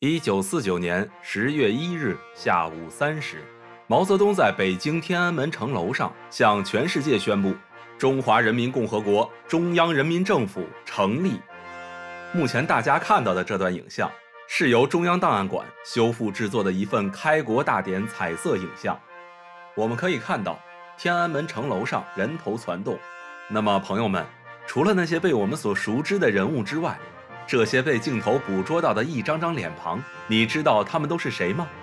1949年10月1日下午3时，毛泽东在北京天安门城楼上向全世界宣布：中华人民共和国中央人民政府成立。目前大家看到的这段影像，是由中央档案馆修复制作的一份开国大典彩色影像。我们可以看到，天安门城楼上人头攒动。那么，朋友们，除了那些被我们所熟知的人物之外，这些被镜头捕捉到的一张张脸庞，你知道他们都是谁吗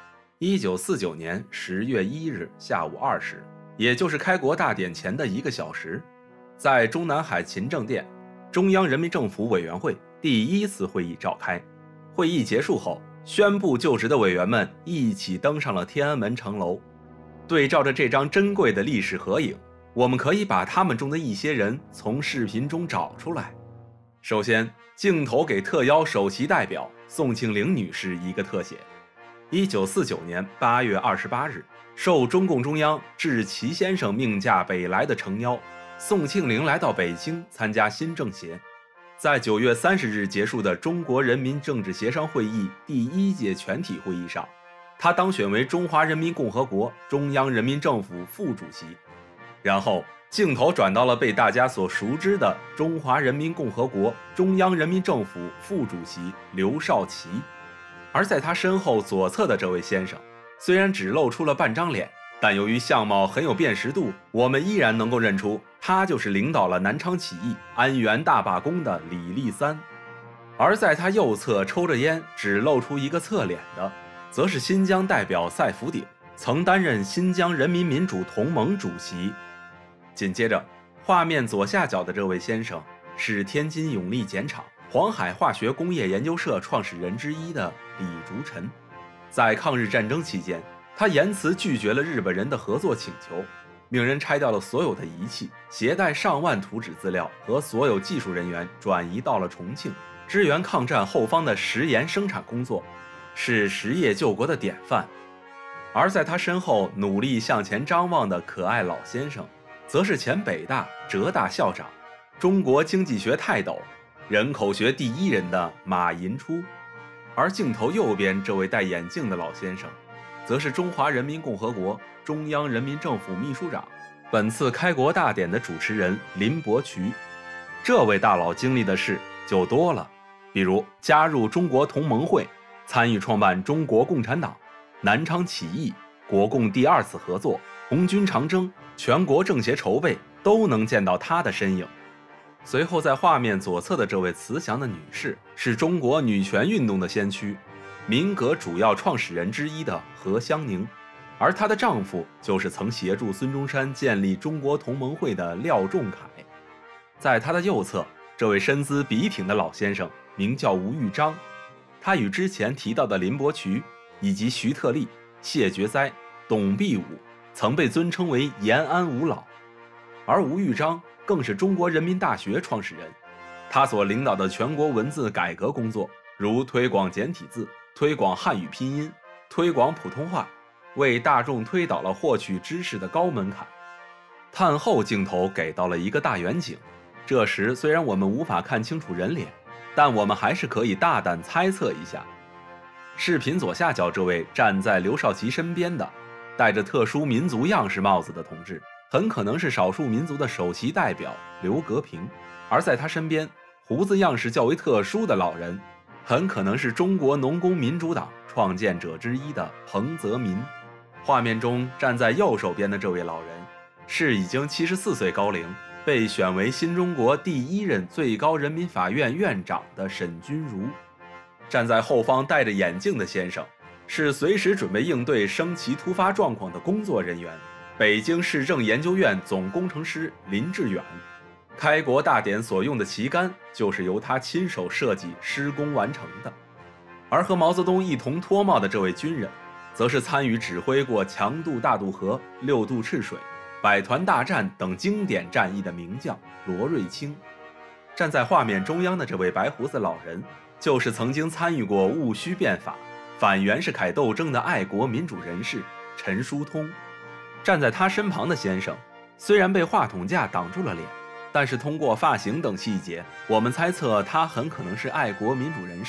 ？1949年10月1日下午2时，也就是开国大典前的1个小时，在中南海勤政殿，中央人民政府委员会第1次会议召开。会议结束后，宣布就职的委员们一起登上了天安门城楼。对照着这张珍贵的历史合影，我们可以把他们中的一些人从视频中找出来。首先，镜头给特邀首席代表宋庆龄女士一个特写。1949年8月28日，受中共中央致齐先生命驾北来的诚邀，宋庆龄来到北京参加新政协。在9月30日结束的中国人民政治协商会议第1届全体会议上，她当选为中华人民共和国中央人民政府副主席。然后镜头转到了被大家所熟知的中华人民共和国中央人民政府副主席刘少奇。而在他身后左侧的这位先生，虽然只露出了半张脸，但由于相貌很有辨识度，我们依然能够认出他就是领导了南昌起义、安源大罢工的李立三。而在他右侧抽着烟，只露出一个侧脸的，则是新疆代表赛福鼎，曾担任新疆人民民主同盟主席。紧接着，画面左下角的这位先生是天津永利碱厂黄海化学工业研究社创始人之一的李竹臣。在抗日战争期间，他严词拒绝了日本人的合作请求，命人拆掉了所有的仪器，携带上万图纸资料和所有技术人员转移到了重庆，支援抗战后方的食盐生产工作，是实业救国的典范。而在他身后努力向前张望的可爱老先生，则是前北大、浙大校长、中国经济学泰斗、人口学第1人的马寅初。而镜头右边这位戴眼镜的老先生，则是中华人民共和国中央人民政府秘书长，本次开国大典的主持人林伯渠。这位大佬经历的事就多了，比如加入中国同盟会，参与创办中国共产党，南昌起义、国共第2次合作、红军长征、全国政协筹备，都能见到他的身影。随后在画面左侧的这位慈祥的女士，是中国女权运动的先驱，民革主要创始人之一的何香凝，而她的丈夫就是曾协助孙中山建立中国同盟会的廖仲恺。在她的右侧，这位身姿笔挺的老先生名叫吴玉章，他与之前提到的林伯渠以及徐特立、谢觉哉、董必武曾被尊称为延安五老。而吴玉章更是中国人民大学创始人，他所领导的全国文字改革工作，如推广简体字、推广汉语拼音、推广普通话，为大众推倒了获取知识的高门槛。探后镜头给到了一个大远景，这时虽然我们无法看清楚人脸，但我们还是可以大胆猜测一下。视频左下角这位站在刘少奇身边的，戴着特殊民族样式帽子的同志，很可能是少数民族的首席代表刘格平。而在他身边，胡子样式较为特殊的老人，很可能是中国农工民主党创建者之一的彭泽民。画面中站在右手边的这位老人，是已经74岁高龄，被选为新中国第1任最高人民法院院长的沈钧儒。站在后方戴着眼镜的先生，是随时准备应对升旗突发状况的工作人员，北京市政研究院总工程师林志远。开国大典所用的旗杆就是由他亲手设计施工完成的。而和毛泽东一同脱帽的这位军人，则是参与指挥过强渡大渡河、6渡赤水、百团大战等经典战役的名将罗瑞卿。站在画面中央的这位白胡子老人，就是曾经参与过戊戌变法、反袁世凯斗争的爱国民主人士陈叔通。站在他身旁的先生，虽然被话筒架挡住了脸，但是通过发型等细节，我们猜测他很可能是爱国民主人士，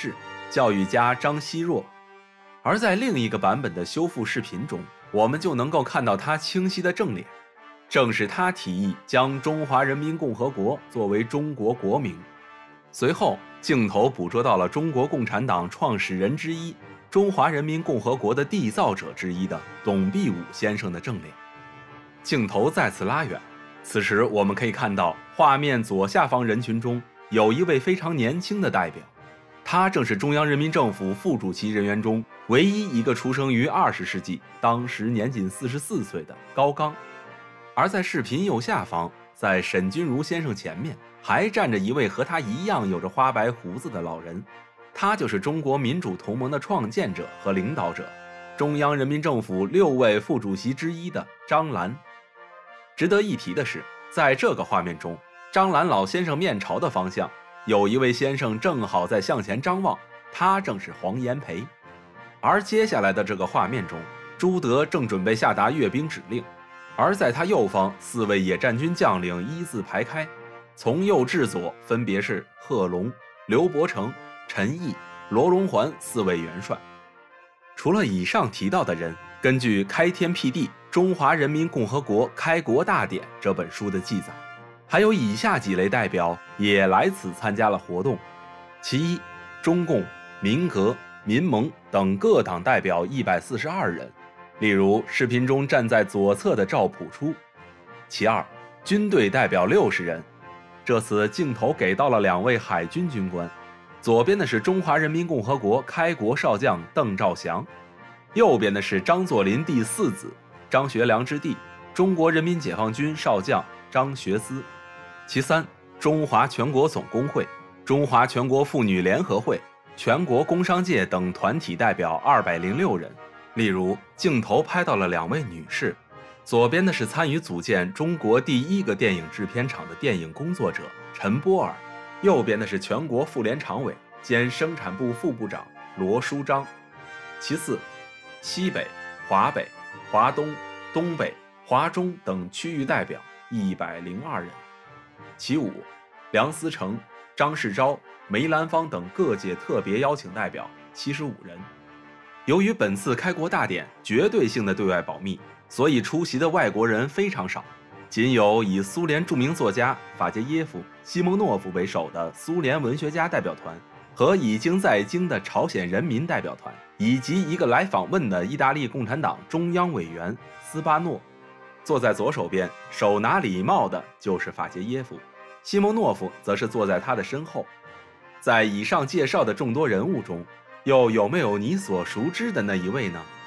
教育家张奚若。而在另一个版本的修复视频中，我们就能够看到他清晰的正脸，正是他提议将中华人民共和国作为中国国名。随后，镜头捕捉到了中国共产党创始人之一、中华人民共和国的缔造者之一的董必武先生的正脸。镜头再次拉远，此时我们可以看到画面左下方人群中有一位非常年轻的代表，他正是中央人民政府副主席人员中唯一一个出生于20世纪，当时年仅44岁的高岗。而在视频右下方，在沈钧儒先生前面还站着一位和他一样有着花白胡子的老人，他就是中国民主同盟的创建者和领导者，中央人民政府6位副主席之一的张澜。值得一提的是，在这个画面中，张澜老先生面朝的方向有一位先生正好在向前张望，他正是黄炎培。而接下来的这个画面中，朱德正准备下达阅兵指令，而在他右方4位野战军将领一字排开，从右至左分别是贺龙、刘伯承、陈毅、罗荣桓4位元帅。除了以上提到的人，根据《开天辟地：中华人民共和国开国大典》这本书的记载，还有以下几类代表也来此参加了活动。其一，中共、民革、民盟等各党代表142人，例如视频中站在左侧的赵朴初。其二，军队代表60人，这次镜头给到了2位海军军官，左边的是中华人民共和国开国少将邓兆祥，右边的是张作霖第4子张学良之弟中国人民解放军少将张学思。其三，中华全国总工会、中华全国妇女联合会、全国工商界等团体代表206人，例如镜头拍到了2位女士，左边的是参与组建中国第1个电影制片厂的电影工作者陈波尔，右边的是全国妇联常委兼生产部副部长罗淑章。其次，西北、华北、华东、东北、华中等区域代表102人。其五，梁思成、张世钊、梅兰芳等各界特别邀请代表75人。由于本次开国大典绝对性的对外保密，所以出席的外国人非常少，仅有以苏联著名作家法捷耶夫、西蒙诺夫为首的苏联文学家代表团，和已经在京的朝鲜人民代表团，以及一个来访问的意大利共产党中央委员斯巴诺。坐在左手边，手拿礼帽的就是法捷耶夫，西蒙诺夫则是坐在他的身后。在以上介绍的众多人物中，又有没有你所熟知的那一位呢？